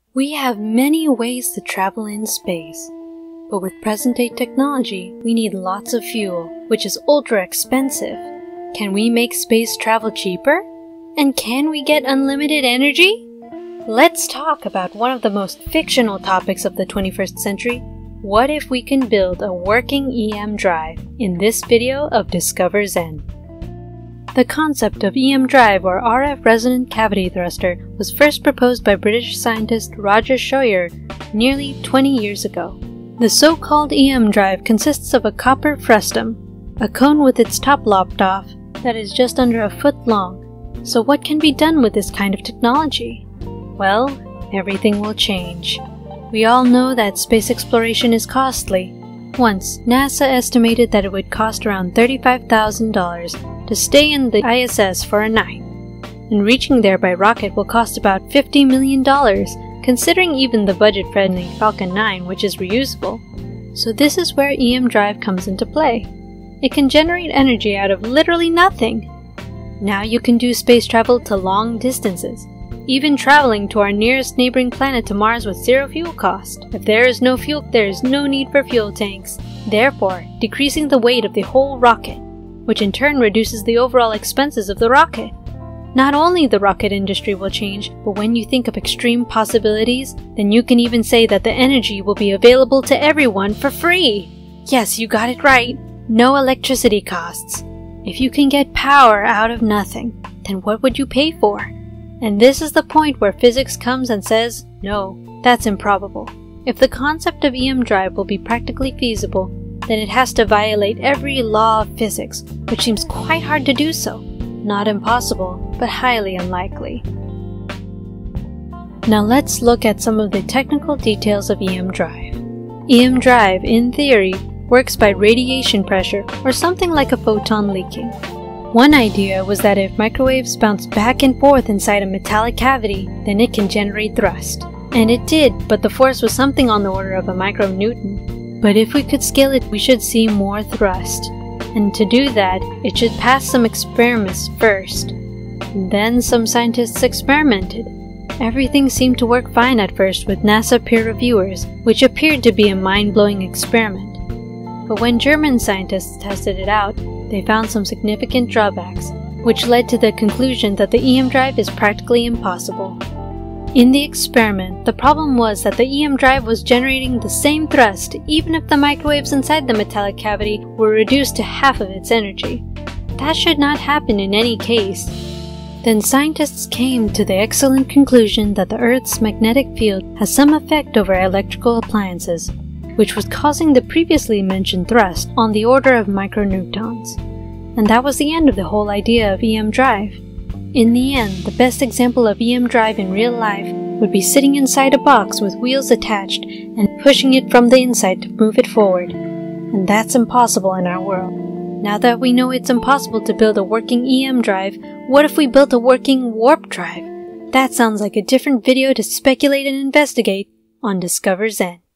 We have many ways to travel in space, but with present-day technology, we need lots of fuel, which is ultra expensive. Can we make space travel cheaper? And can we get unlimited energy? Let's talk about one of the most fictional topics of the 21st century. What if we can build a working EM drive in this video of DiscoverZen? The concept of EM drive, or RF resonant cavity thruster, was first proposed by British scientist Roger Scheuer nearly 20 years ago. The so-called EM drive consists of a copper frustum, a cone with its top lopped off that is just under a foot long. So what can be done with this kind of technology? Well, everything will change. We all know that space exploration is costly. Once, NASA estimated that it would cost around $35,000 to stay in the ISS for a night, and reaching there by rocket will cost about $50 million, considering even the budget-friendly Falcon 9, which is reusable. So this is where EM drive comes into play. It can generate energy out of literally nothing. Now you can do space travel to long distances, even traveling to our nearest neighboring planet to Mars with zero fuel cost. If there is no fuel, there is no need for fuel tanks, therefore decreasing the weight of the whole rocket, which in turn reduces the overall expenses of the rocket. Not only the rocket industry will change, but when you think of extreme possibilities, then you can even say that the energy will be available to everyone for free. Yes, you got it right. No electricity costs. If you can get power out of nothing, then what would you pay for? And this is the point where physics comes and says, no, that's improbable. If the concept of EM drive will be practically feasible, then it has to violate every law of physics, which seems quite hard to do so. Not impossible, but highly unlikely. Now let's look at some of the technical details of EM drive. EM drive, in theory, works by radiation pressure or something like a photon leaking. One idea was that if microwaves bounce back and forth inside a metallic cavity, then it can generate thrust. And it did, but the force was something on the order of a micronewton. But if we could scale it, we should see more thrust. And to do that, it should pass some experiments first. Then some scientists experimented. Everything seemed to work fine at first with NASA peer reviewers, which appeared to be a mind-blowing experiment. But when German scientists tested it out, they found some significant drawbacks, which led to the conclusion that the EM drive is practically impossible. In the experiment, the problem was that the EM drive was generating the same thrust even if the microwaves inside the metallic cavity were reduced to half of its energy. That should not happen in any case. Then scientists came to the excellent conclusion that the Earth's magnetic field has some effect over electrical appliances, which was causing the previously mentioned thrust on the order of micronewtons. And that was the end of the whole idea of EM drive. In the end, the best example of EM drive in real life would be sitting inside a box with wheels attached and pushing it from the inside to move it forward. And that's impossible in our world. Now that we know it's impossible to build a working EM drive, what if we built a working warp drive? That sounds like a different video to speculate and investigate on DiscoverZen.